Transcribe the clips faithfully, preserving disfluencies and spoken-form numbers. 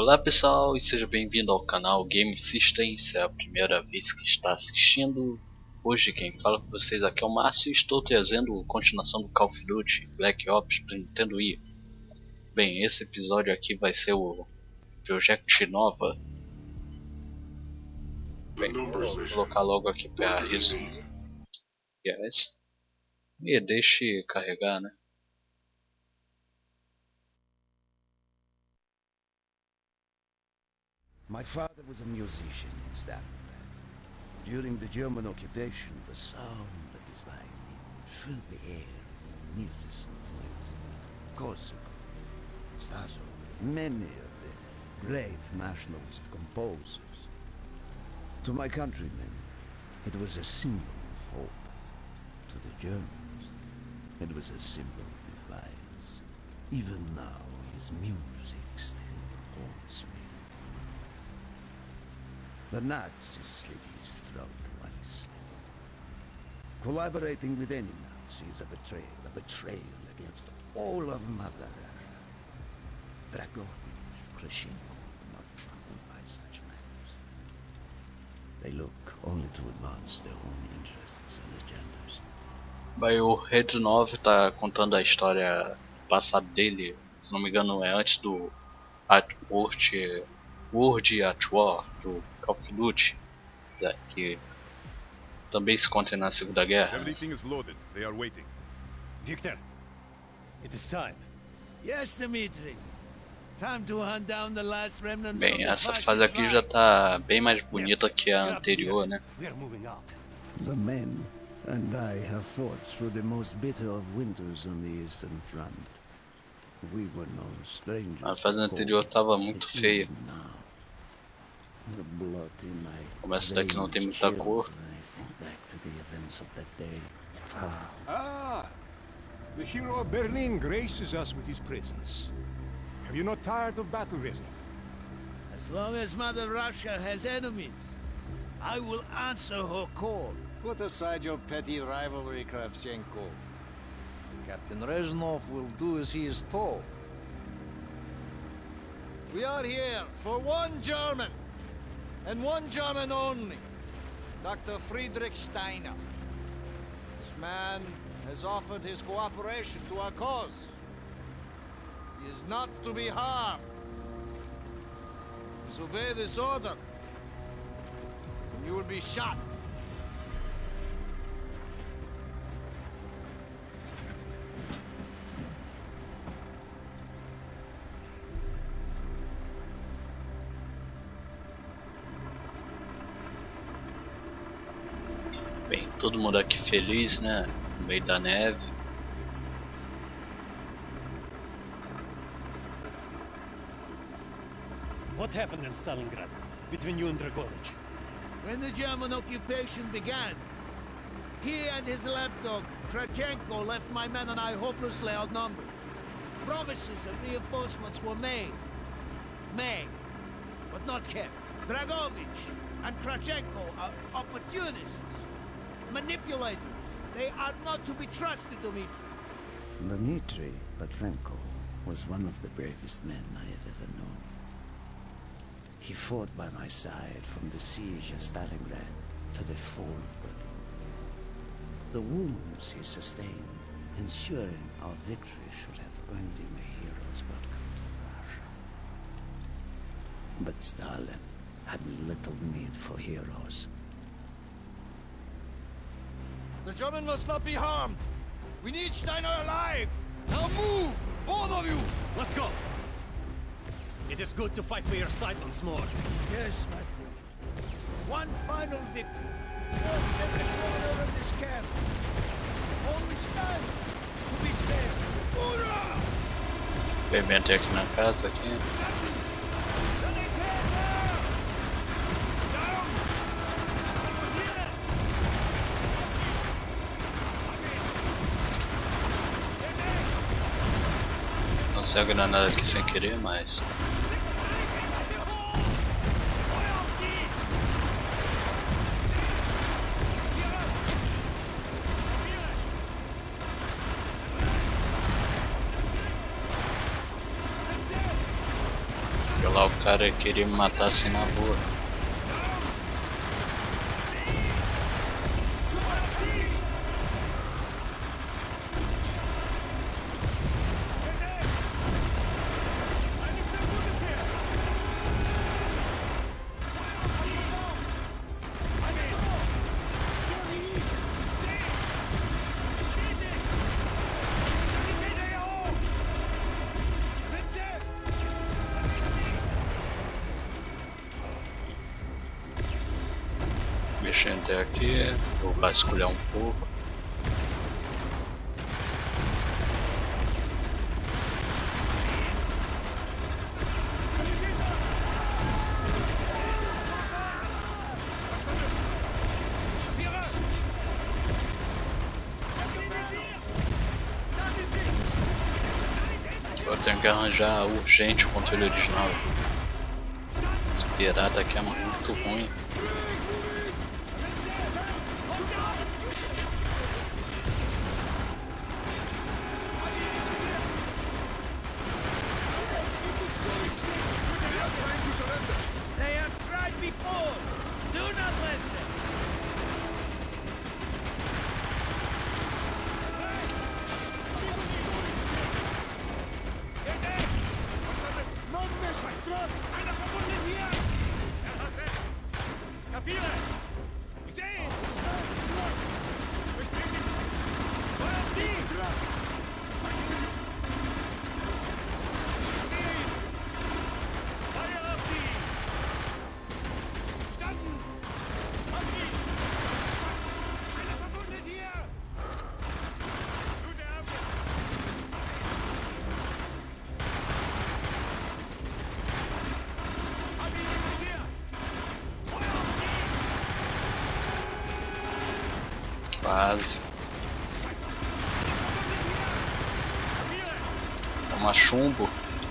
Olá pessoal e seja bem-vindo ao canal Game System. Se é a primeira vez que está assistindo, hoje quem fala com vocês aqui é o Márcio e estou trazendo a continuação do Call of Duty Black Ops para Nintendo Wii. Bem, esse episódio aqui vai ser o Project Nova. Bem, vou colocar logo aqui para resumir. Yes. E deixe carregar, né? My father was a musician in Stalingrad. During the German occupation, the sound of his violin filled the air with magnificent melody. Korsakov, Stasov, many of the great nationalist composers. To my countrymen, it was a symbol of hope. To the Germans, it was a symbol of defiance. Even now, his music still haunts me. The Nazis slit his throat while he slept. Collaborating with any Nazi is a betrayal, a betrayal against all of Mother Russia. Dragovich, Khrushchev were not troubled by such matters. They look only to advance their own interests and agendas. Bem, o Red nove tá contando a história passada dele, se não me engano é antes do At World, World at War, do Call of Duty, que também se conta na Segunda Guerra. Everything is loaded. They are waiting. Victor, it is time. Yes, Dmitri. Time to hunt down the last remnants Bem, of the essa fascist fase aqui flag. já tá bem mais bonita que a anterior, né? We are moving out. The men and I have fought through the most bitter of winters on the Eastern Front. We were no strangers. A fase anterior tava muito feia. The blood in my Como essa daqui não tem muita veins cor. chills when I think back to the events of that day. Ah, the hero of Berlin graces us with his presence. Have you not tired of battle, Reznov? As long as Mother Russia has enemies, I will answer her call. Put aside your petty rivalry, Kravchenko. Captain Reznov will do as he is told. We are here for one German, and one German only, Doctor Friedrich Steiner. This man has offered his cooperation to our cause. He is not to be harmed. Disobey this order, and you will be shot. Bem, todo mundo aqui feliz, né? No meio da neve. What happened in Stalingrad between you and Dragovich? When the German occupation began, he and his lapdog, Kravchenko, left my men and I hopelessly outnumbered. Promises of reinforcements were made. Made, but not kept. Dragovich and Kravchenko are opportunists, manipulators. They are not to be trusted, Dmitri. Dmitri Petrenko was one of the bravest men I have ever known. He fought by my side from the siege of Stalingrad to the fall of Berlin. The wounds he sustained, ensuring our victory, should have earned him a hero's welcome to Russia. But Stalin had little need for heroes. The German must not be harmed. We need Steiner alive. Now move, both of you. Let's go! It is good to fight by your side once more. Yes, my friend. One final victory serves every corner of this camp. Only Steiner to be spared. Hoorah! Bem, até aqui na casa aqui. Lancei a granada aqui sem querer, mas lá o O cara queria me matar assim na boa. Mexendo até aqui, vou vasculhar um pouco. Eu tenho que arranjar urgente o controle original. Esse pirata aqui é muito ruim. Quase. Toma chumbo.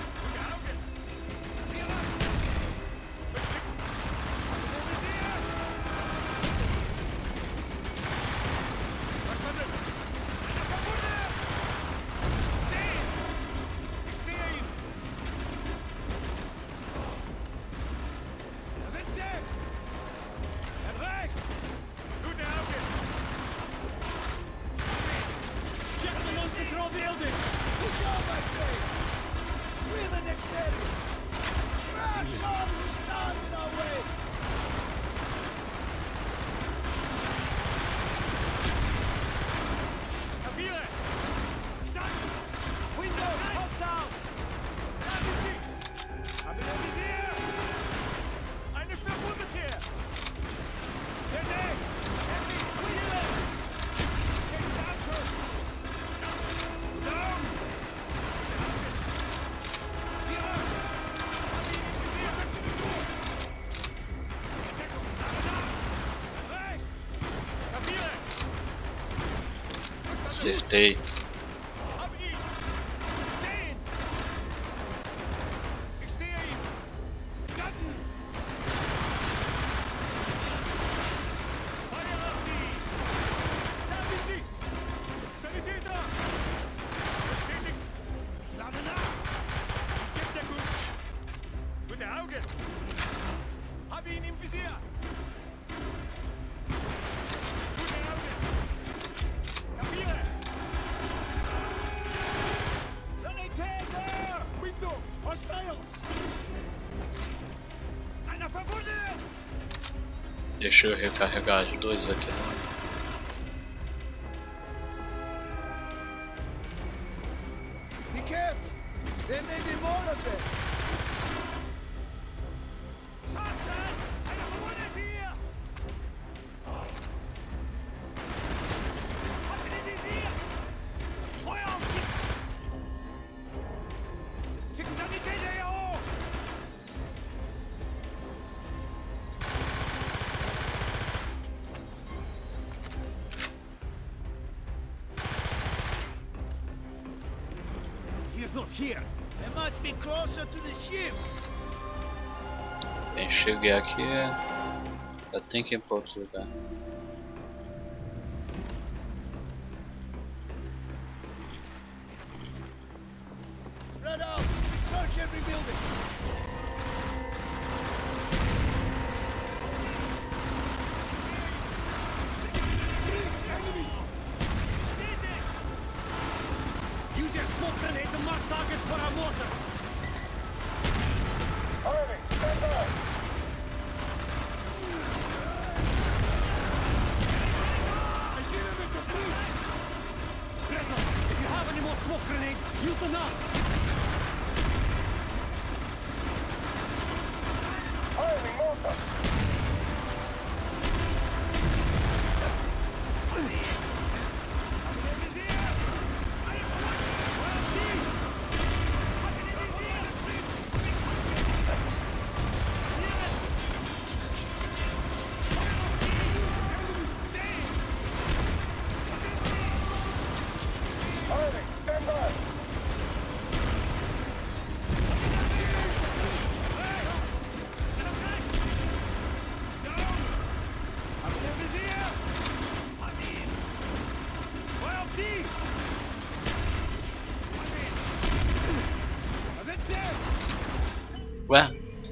Acertei. Deixa eu recarregar as duas aqui. Be careful! There may be more of them! Not here. They must be closer to the ship. Bem, cheguei aqui. Eu tenho que ir para outro lugar. Spread out. Search every building. Use your smoke grenade to mark targets for our mortars. Harvey, stand by. I see them at the booth. Dreadnought, if you have any more smoke grenades, use them now. Harvey, mortar. Ué?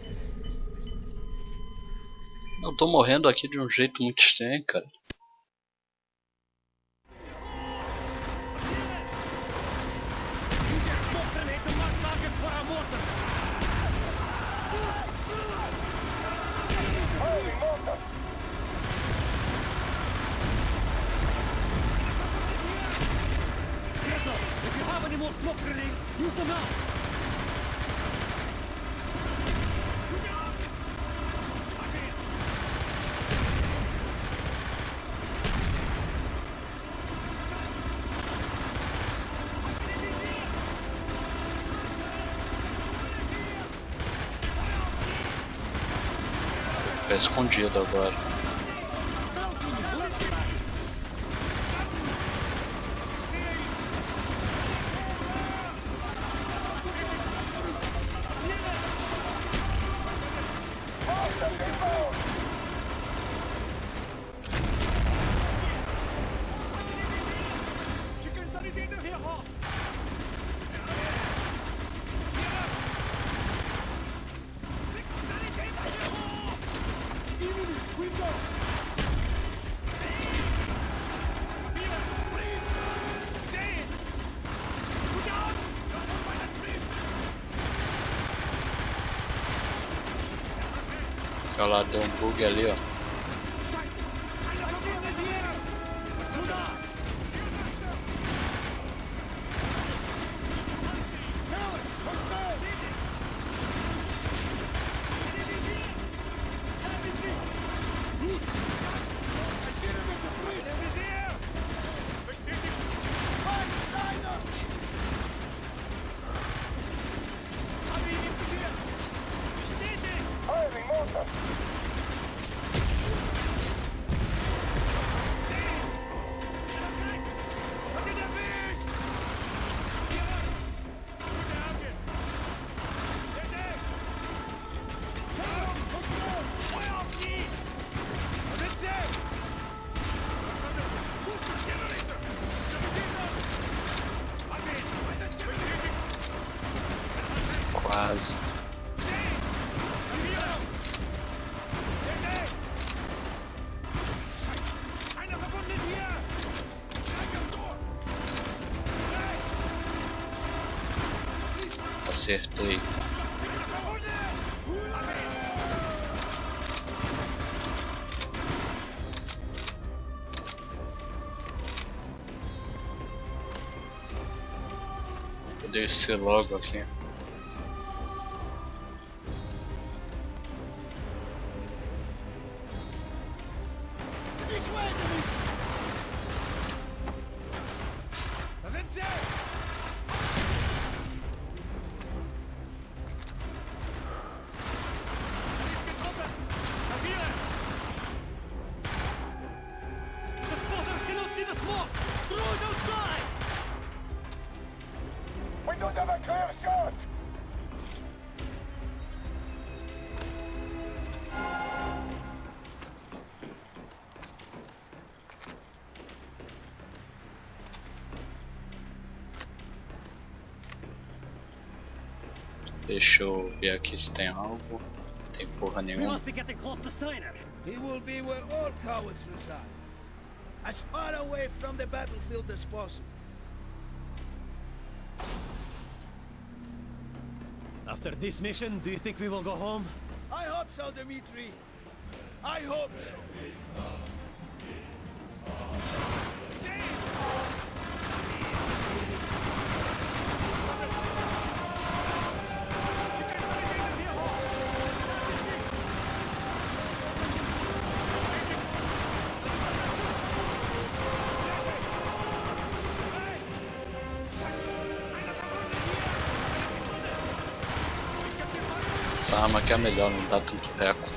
Eu tô morrendo aqui de um jeito muito estranho, cara. If you have any more smoke grenades, use them now. Tá escondido agora. Olha lá, deu um bug ali, ó. Quase. Acertei. Vou descer logo aqui. Deixa eu ver aqui se tem algo. Não tem porra We nenhuma. must be getting close to Steiner. He will be where all cowards reside. As far away from the battlefield as possible. After this mission, do you think we will go home? I hope so, Dmitri. I hope so. Essa arma aqui é melhor, não dá tanto teco.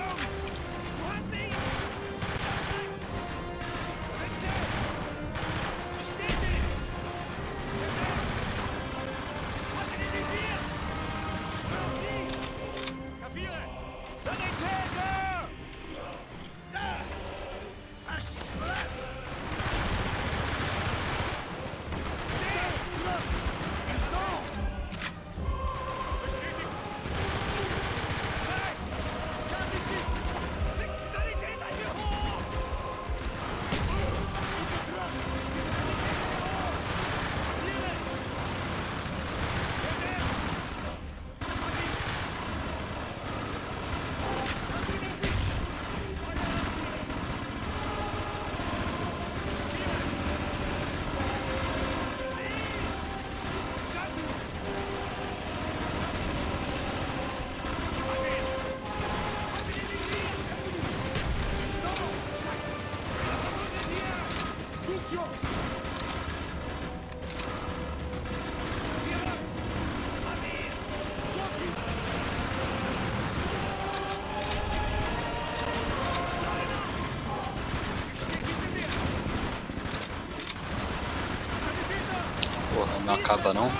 Porra, não acaba não.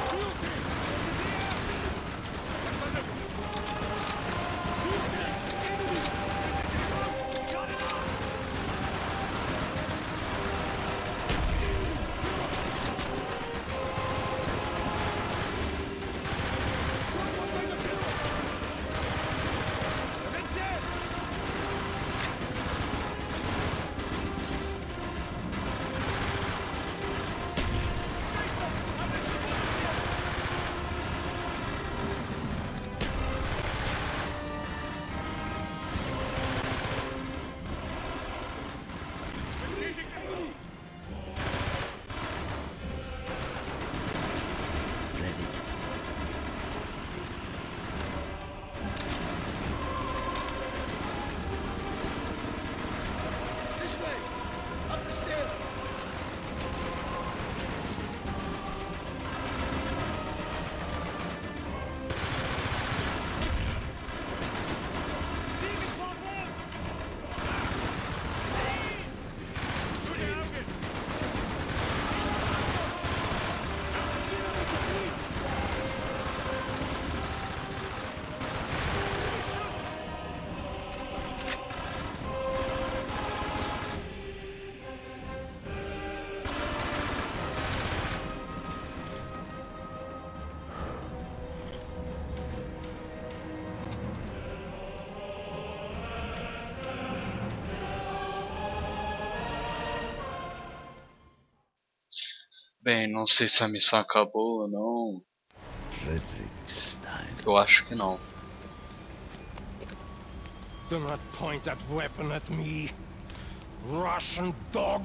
Bem, não sei se a missão acabou ou não. Friedrich Stein. Eu acho que não. Do not point that weapon at me, Russian dog!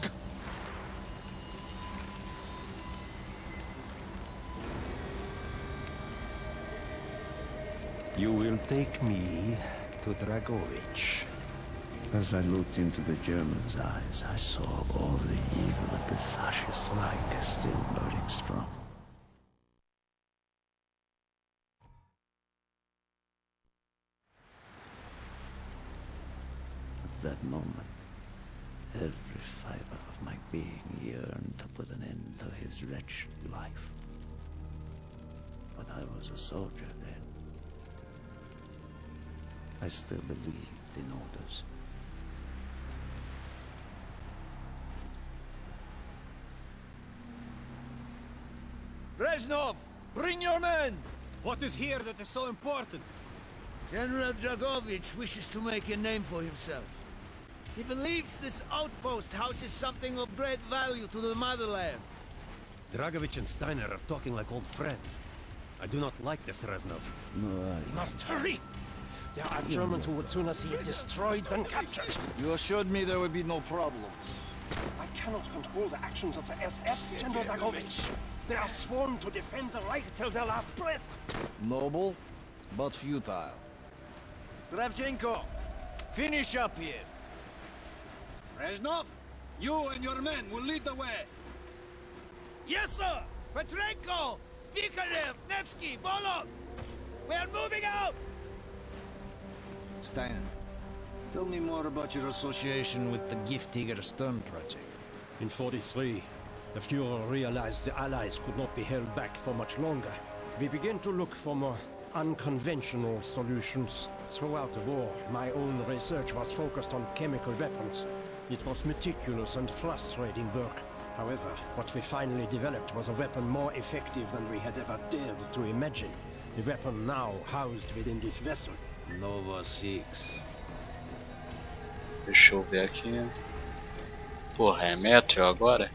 You will take me to Dragovich. As I looked into the German's eyes, I saw all the evil of the fascist Reich still burning strong. At that moment, every fiber of my being yearned to put an end to his wretched life. But I was a soldier then. I still believed in orders. Reznov, bring your men! What is here that is so important? General Dragovich wishes to make a name for himself. He believes this outpost houses something of great value to the motherland. Dragovich and Steiner are talking like old friends. I do not like this, Reznov. No, We must hurry. There are Germans who would sooner see it destroyed than captured. You assured me there would be no problems. I cannot control the actions of the S S, General Dragovich. They are sworn to defend the Reich till their last breath. Noble, but futile. Kravchenko, finish up here. Reznov, you and your men will lead the way. Yes, sir! Petrenko! Vikarev! Nevsky! Volok! We are moving out! Steiner, tell me more about your association with the Giftiger Stern project. In forty-three, the Fuhrer realized the Allies could not be held back for much longer. We began to look for more unconventional solutions. Throughout the war, my own research was focused on chemical weapons. It was meticulous and frustrating work. However, what we finally developed was a weapon more effective than we had ever dared to imagine. The weapon now housed within this vessel. Nova six. Deixa eu ver aqui. Porra, é Metro agora?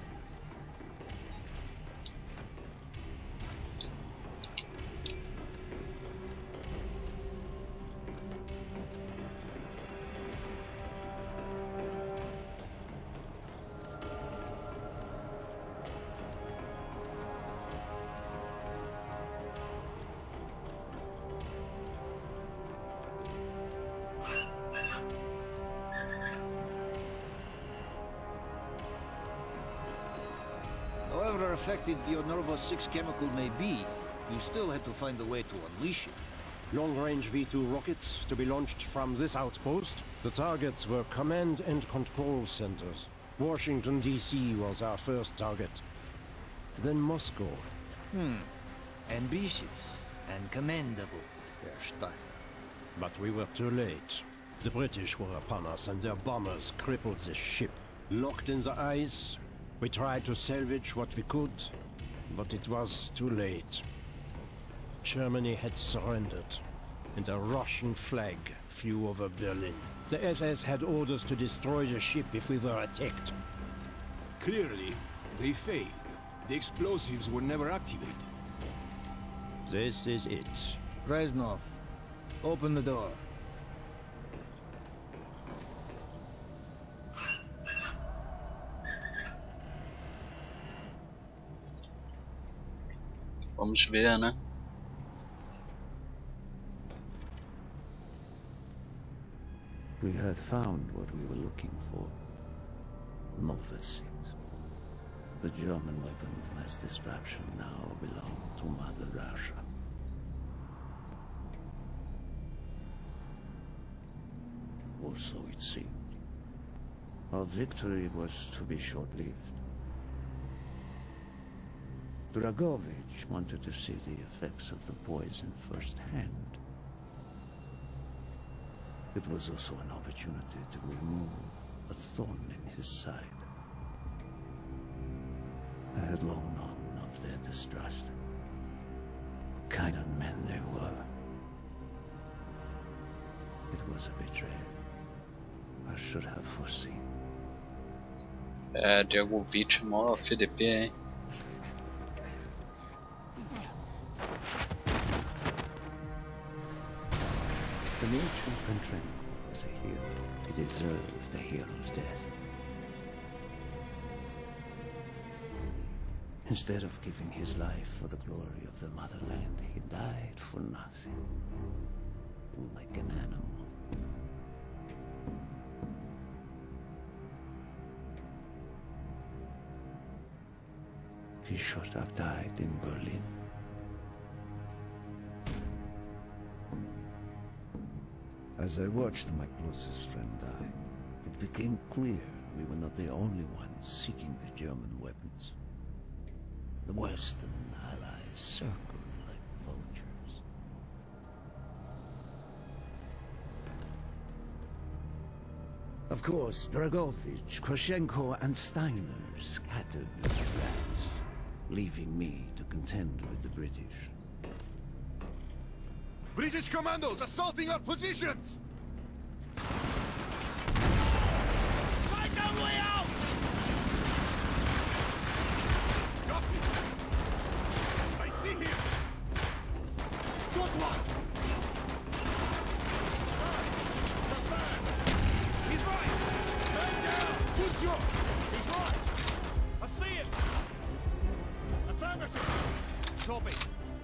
However effective your Nova six chemical may be, you still had to find a way to unleash it. Long-range V two rockets to be launched from this outpost. The targets were command and control centers. Washington, D C was our first target. Then Moscow. Hmm. Ambitious and commendable, Herr Steiner. But we were too late. The British were upon us and their bombers crippled the ship. Locked in the ice, we tried to salvage what we could, but it was too late. Germany had surrendered, and a Russian flag flew over Berlin. The S S had orders to destroy the ship if we were attacked. Clearly, they failed. The explosives were never activated. This is it. Reznov, open the door. Vamos ver, né? we had found what we were looking for. Nova six. The German weapon of mass destruction now belonged to Mother Russia. Or so it seemed. Our victory was to be short-lived. Dragovich wanted to see the effects of the poison firsthand. It was also an opportunity to remove a thorn in his side. I had long known of their distrust. What kind of men they were. It was a betrayal. I should have foreseen. É, Dragovich, mó F D P, hein? The military Petrenko was a hero. He deserved a hero's death. Instead of giving his life for the glory of the motherland, he died for nothing. Like an animal. He should have died in Berlin. As I watched my closest friend die, it became clear we were not the only ones seeking the German weapons. The Western allies circled like vultures. Of course, Dragovich, Kravchenko, and Steiner scattered like rats, leaving me to contend with the British. British commandos assaulting our positions! Find our way out! Copy! I see him! Copy.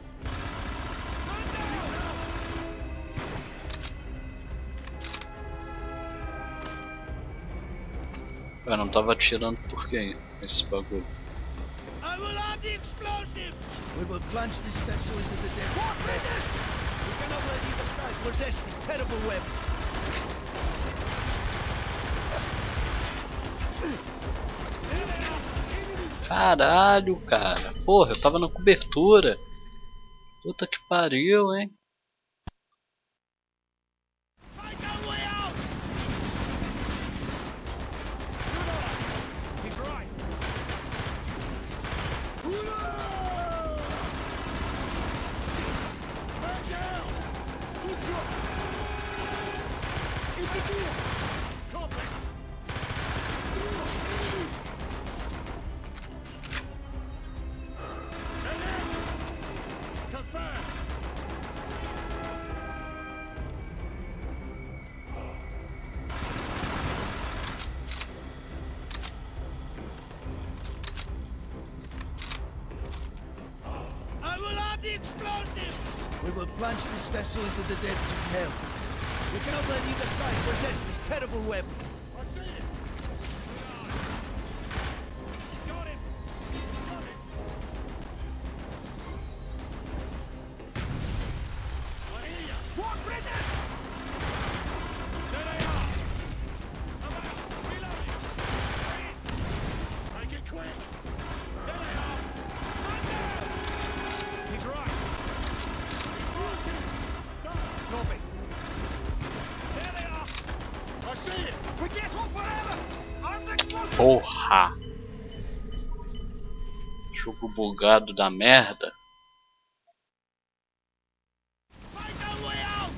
Eu não tava atirando por quê? Esse bagulho. I will have the explosives! We will plunge this vessel into the depths of death. We cannot let either side possess this terrible weapon. Caralho, cara. Porra, eu tava na cobertura. Puta que pariu, hein? The explosive! We will plunge this vessel into the depths of hell. We cannot let either side possess this terrible weapon. I see it! Got him! Got him! I hear ya! More British! There they are! I'm out! Reloading! Freeze! Make it quick! There they are! He's right. He's right. Copy. There they are. I see it. We can't hold forever. I'm the explosive. Porra. Jogo bugado da merda. Find our way out.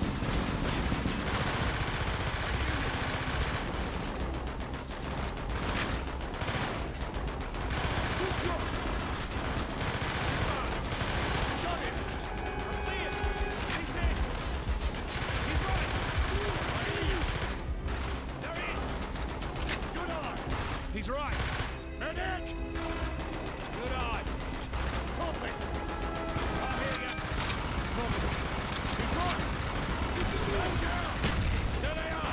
He's right. Medic! Good eye. Copy. I hear you. Copy. He's right. Stand down. There they are.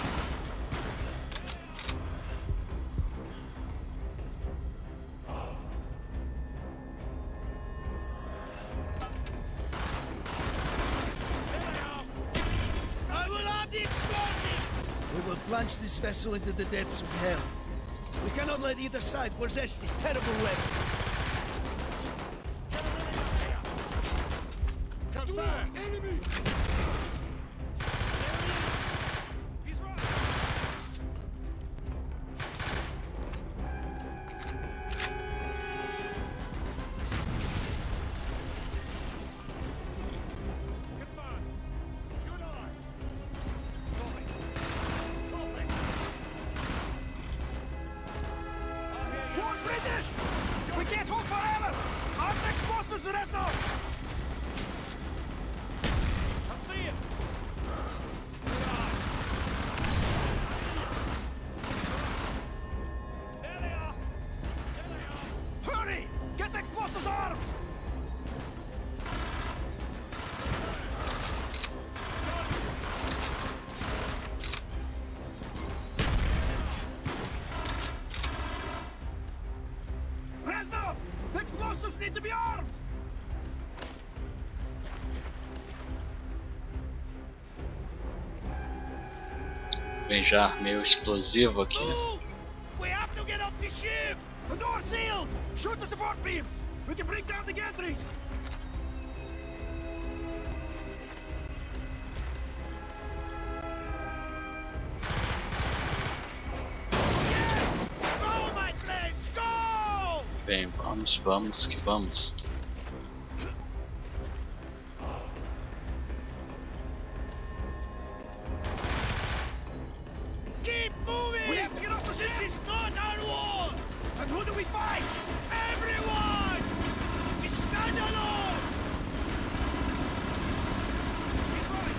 There they are. I will have the explosive. We will plunge this vessel into the depths of hell. We cannot let either side possess this terrible weapon. Confirm! Enemy! He's right! Confirm! Good eye! Copy! Copy! More British! We can't hold forever! Armed explosives, Reznov! I see him! Good eye! There they are! There they are! Hurry! Get the explosives armed! Reznov! The explosives need to be armed! Bem, já armei o explosivo aqui. Move! We have to get off the ship! The door's sealed! Shoot the support beams! We can bring down the gantries! Yes! Go, my friends! Go! Bem, vamos, vamos que vamos. Keep moving! We have to get off the ship! This is not our war! And who do we fight? Everyone! We stand alone! He's right!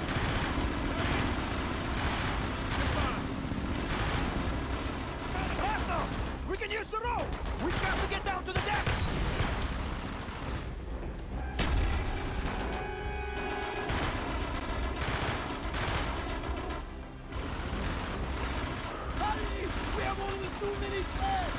Faster! We can use the rope! We've got to get down to the deck! Two minutes left.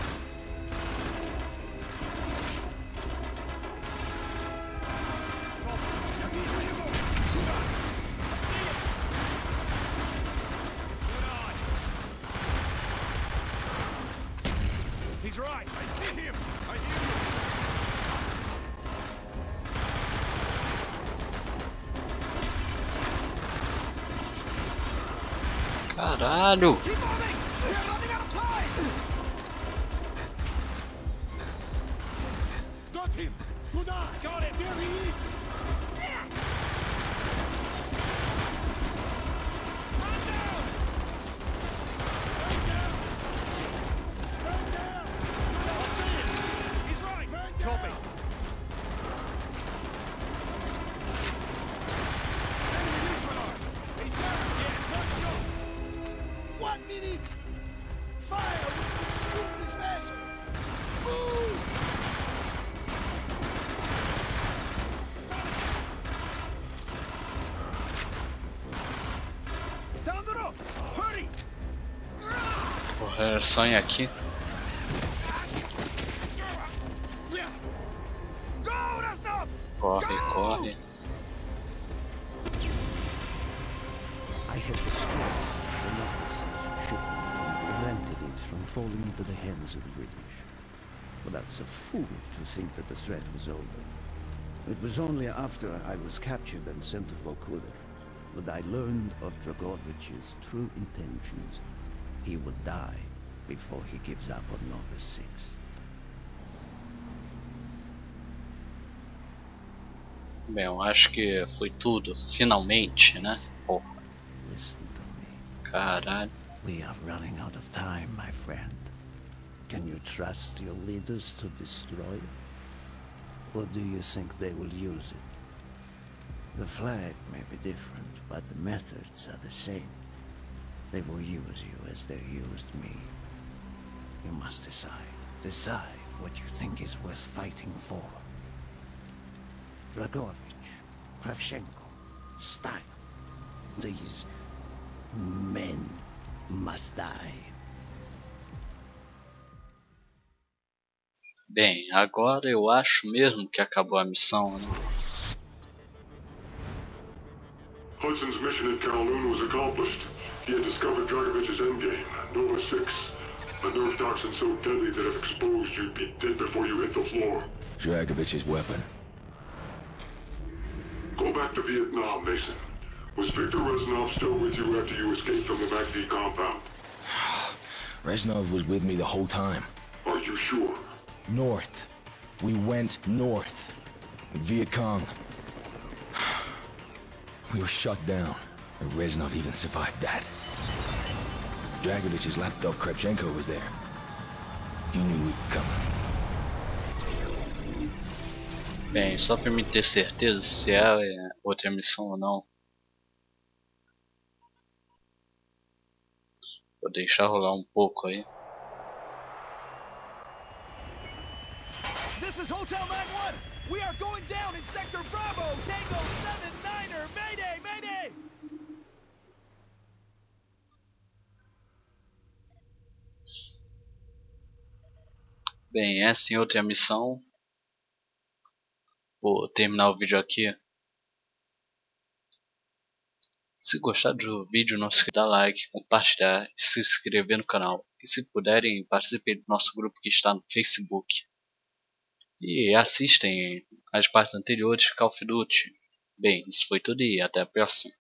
He's right. I see him. I hear him. Caralho! Keep moving. We're running out of time. Got him. Good eye. Got him. There he is. Man down. Man down. Man down. I see him. He's right. Man down. Copy. Enemy neutralized. He's down. Yeah, one shot. One minute. Fire will consume this vessel. Move. Down the rope. Hurry. Porra, sonho aqui. Go, Reznov. Corre, corre. I have destroyed the novice's shipment and prevented it from falling into the hands of the British. But I was a fool to think that the threat was over. It was only after I was captured and sent to Vokuda that I learned of Dragovich's true intentions. He will die before he gives up on Nova six. Bem, eu acho que foi tudo, finalmente, né? Porra, Listen to me. caralho. We are running out of time, my friend. Can you trust your leaders to destroy it? Or do you think they will use it? The flag may be different, but the methods are the same. They will use you as they used me. You must decide. Decide what you think is worth fighting for. Dragovich, Kravchenko, Stein. These men must die. Bem, agora eu acho mesmo que acabou a missão, né? Hudson's mission at Kowloon was accomplished. He had discovered Dragovich's endgame, Nova six. A nerve toxin so deadly that if exposed, you'd be dead before you hit the floor. Dragovich's weapon. Go back to Vietnam, Mason. Was Viktor Reznov still with you after you escaped from the MacD compound? Reznov was with me the whole time. Are you sure? North. We went north. Viet Cong. We were shut down, and Reznov even survived that. Dragovich's lapdog Kravchenko was there. He knew we were coming. Bem, só pra me ter certeza se é outra missão ou não. Vou deixar rolar um pouco aí. This is Hotel nine one. We are going down in Sector Bravo. Tango seven niner. Mayday, mayday. Bem, essa em outra missão. Vou terminar o vídeo aqui. Se gostar do vídeo, não esqueça de dar like, compartilhar e se inscrever no canal. E se puderem, participem do nosso grupo que está no Facebook. E assistem as partes anteriores de Call of Duty. Bem, isso foi tudo e até a próxima.